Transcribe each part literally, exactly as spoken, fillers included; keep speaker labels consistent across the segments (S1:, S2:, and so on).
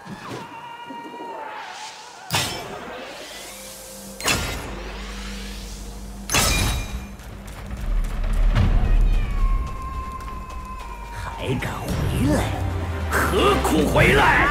S1: 还敢回来？何苦回来？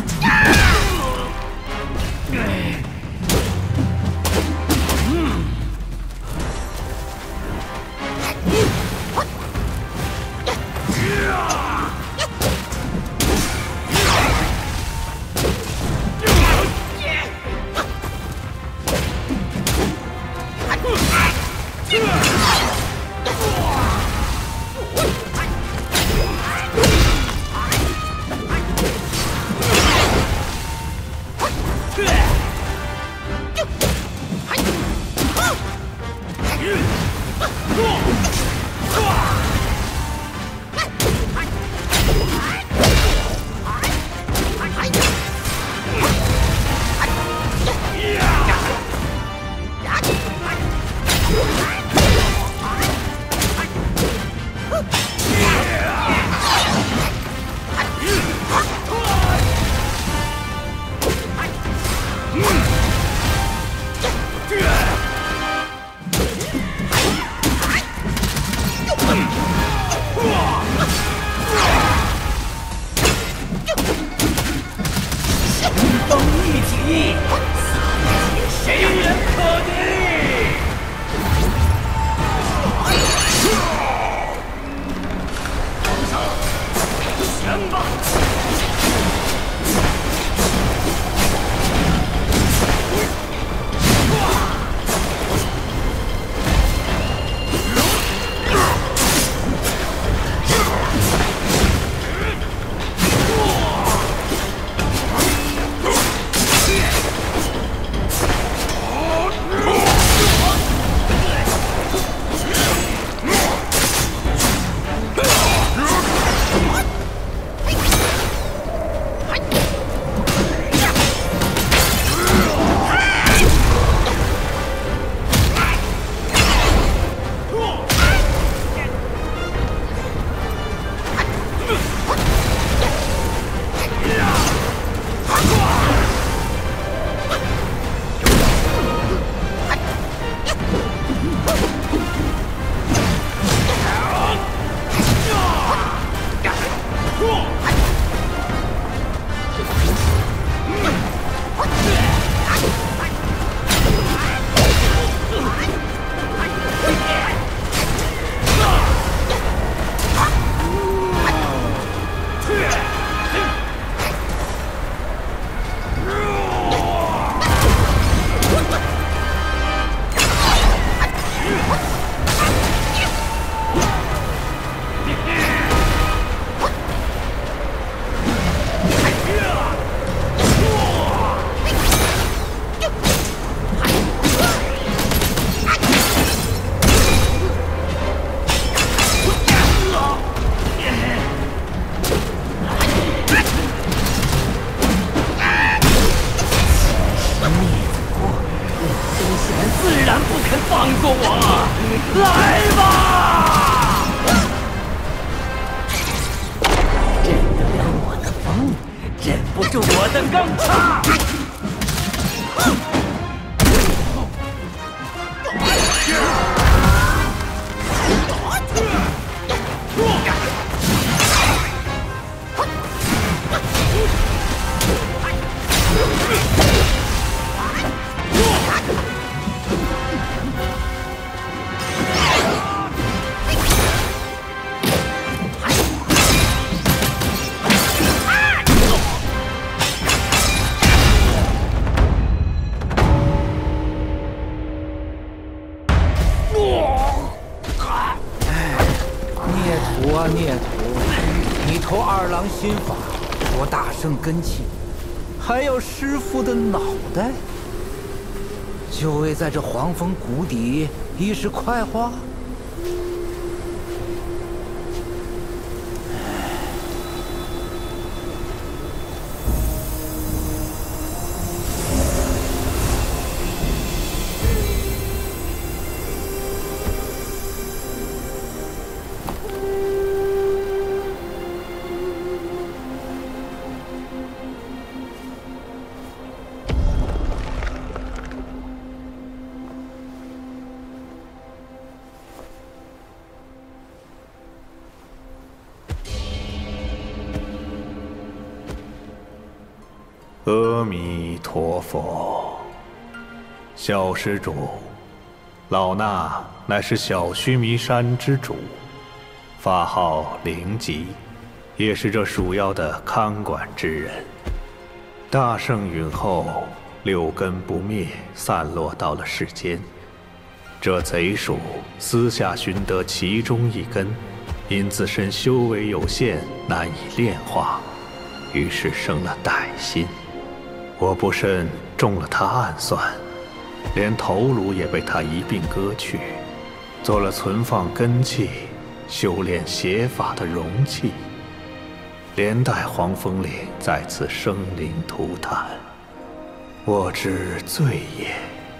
S2: 心法说大圣根器，还要师傅的脑袋，就为在这黄风谷底一时快活。
S3: 阿弥陀佛，小施主，老衲乃是小须弥山之主，法号灵吉，也是这鼠妖的看管之人。大圣陨后，六根不灭，散落到了世间。这贼鼠私下寻得其中一根，因自身修为有限，难以炼化，于是生了歹心。我不慎中了他暗算，连头颅也被他一并割去，做了存放根器、修炼邪法的容器，连带黄风岭再次生灵涂炭，我之罪也。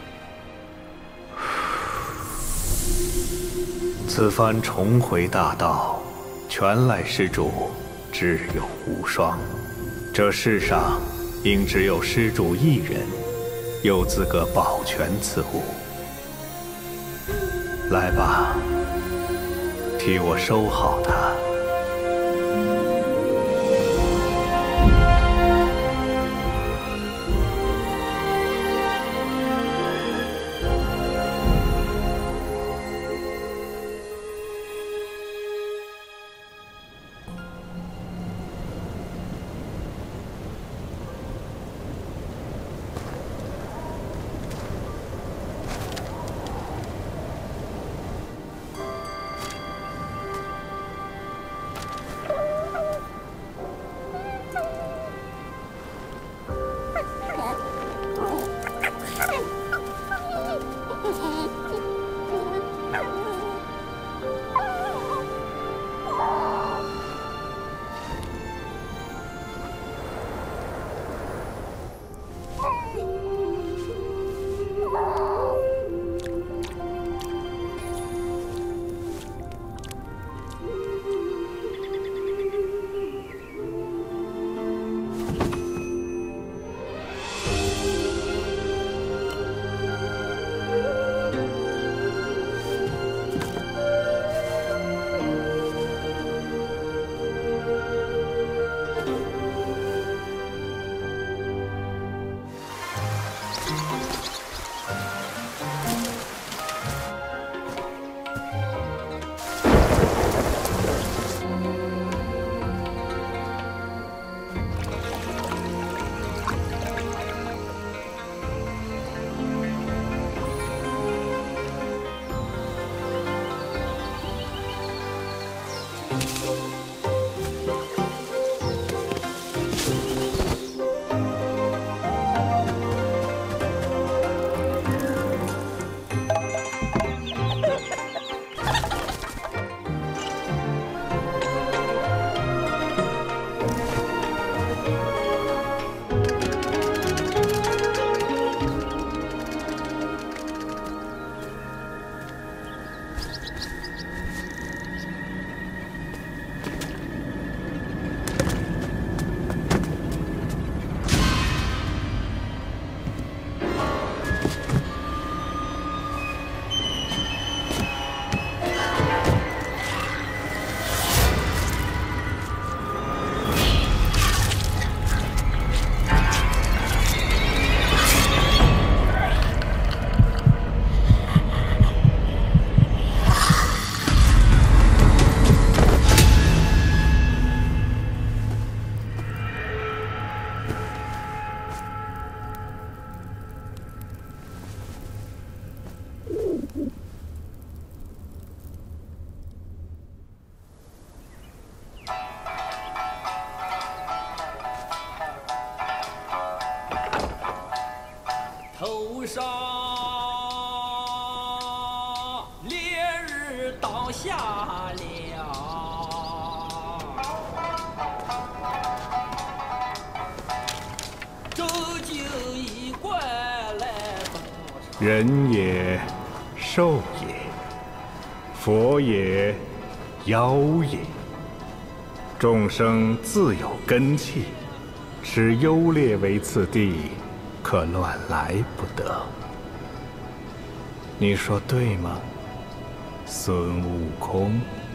S3: 此番重回大道，全赖施主智勇无双。这世上应只有施主一人有资格保全此物。来吧，替我收好它。
S1: 头上烈日倒下了，究竟一怪来多少？
S3: 人也，兽也，佛也，妖也，众生自有根器，持优劣为次第，可乱来不得。你说对吗，孙悟空？